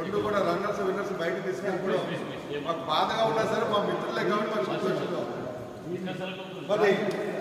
రెండు కూడా runners winners బయటకు తీసుకెళ్ళిపోవడం మాకు బాధగా ఉన్నా సరే మా మిత్రులే కాబట్టి మాకు సంతోషంగా ఉంది. మరి